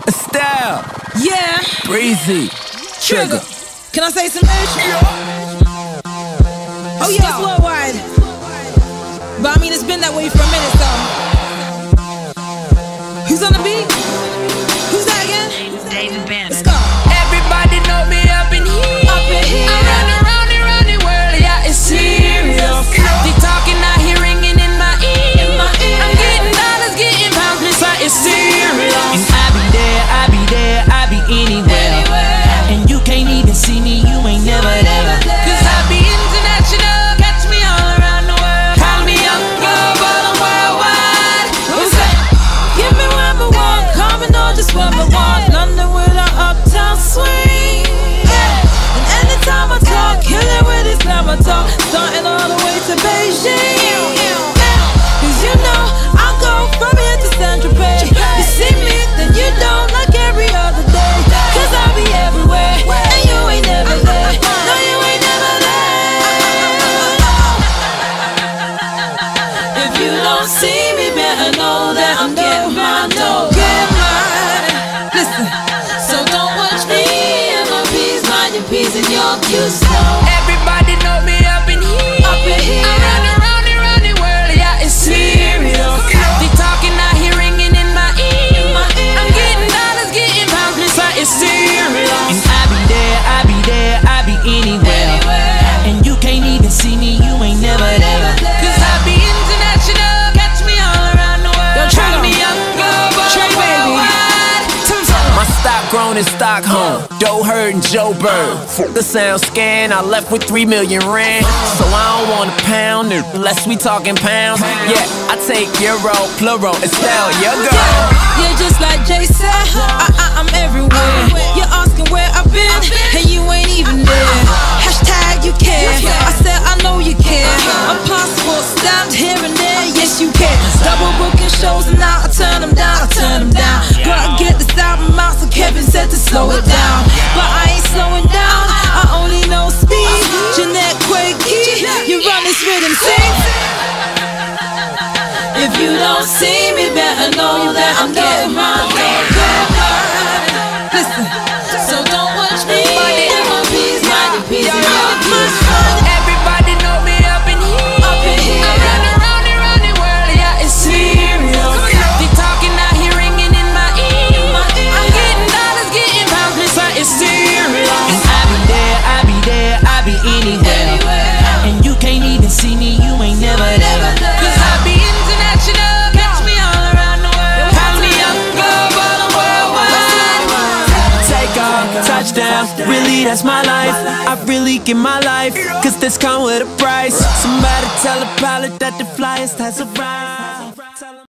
Estelle. Yeah. Breezy. Trigger. Can I say some news? Oh yeah, it's worldwide. But I mean, it's been that way for a minute, so. Who's on the beat? Who's that again? David Banner. Let's go. Everybody know me up in here. Up in here. I'm running around the world, yeah, it's serious. They talking, I hear ringing in my ear. I'm getting dollars, getting pounds, miss, it's serious. And I be there, I be there, I be anywhere. And you can't even see me, you ain't never there. Cause I be international, catch me all around the world. Call me young girl, but I'm worldwide. Who's that? Give me what I want, call me know just what I want. London with an uptown swing. Yeah. And anytime I talk, kill it with this glamour talk. Starting all the way to Beijing. Cause you know, I go from here to Central Bay. You see me, then you don't, like every other day. Cause I be everywhere, and you ain't never there. No, you ain't never there. If you don't see me, better know that I'm getting mine, no, get mine. Listen, so don't watch me and my P's, mind your P's and your Q's. Everybody know me up in here. Up in here. I'm running around the world, yeah, it's serious. They talking, I hear ringing in my ear. I'm getting dollars, getting pounds, miss, it's serious. And I be there, I be there, I be anywhere. And you can't even see me, you ain't never there. Cause I be international, catch me all around the world. Call me young girl, but I'm worldwide. My stock grown in Stockholm, Joe Hurt and Joe Bird. The sound scan, I left with 3 million rand. So I don't want a pound unless we talking pounds. Yeah, I take euro, plural, Estelle, your girl. Yeah, just like Jay said, I'm everywhere. You're asking where I've been, and you ain't even there. Hashtag you care. I said I know you care. A passport stamped here and there, yes you can. Double booking shows and now I turn them down, I turn them down. Gotta get this album out, so Kevin said to slow it down. But I ain't slowing down, I only know speed. Jeanette Quakey, you run this rhythm, sing. If you don't see me, better know that I'm getting mine. Listen, so don't watch me and my P's, mind your P's and your Q's. Everybody know me up in here. I'm running around the world, yeah, it's serious. They talking, I hear ringing in my ear. I'm getting dollars, getting pounds, miss, it's serious. And I be there, I be there, I be anywhere. And you can't even see me, you ain't never there. Cause I be international, catch me all around the world. Call me young girl, but I'm worldwide. Take off, touchdown, really that's my life. I really give my life, cause this come with a price. Somebody tell the pilot that the flyest has arrived.